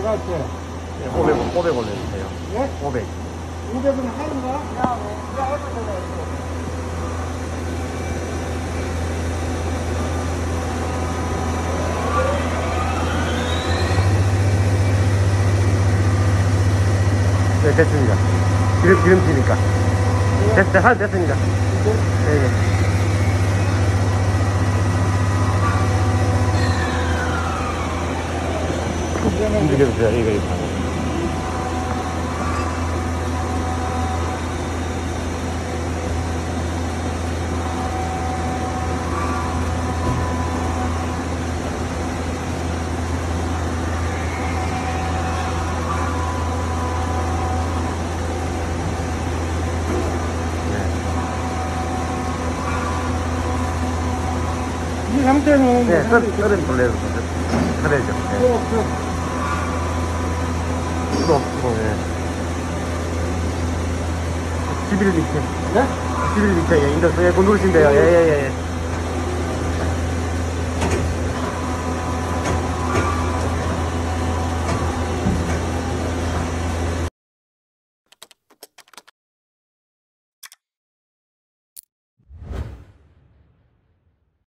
들어갈 때. 네, 500 올려주세요. 예? 500. 500은 하인가? 야, 뭐, 야, 해보자. 네, 됐습니다. 기름튀니까. 됐습니다. 네, 네. 움직여주세요. 이거 하고. 이 상태는. 네, 썰은 돌려서 썰어야죠. 네. 수도 없고, 예. 11 밑에. 네? 11 밑에, 예, 인더스, 예, 곧 누르시면 돼요. 예, 예, 예.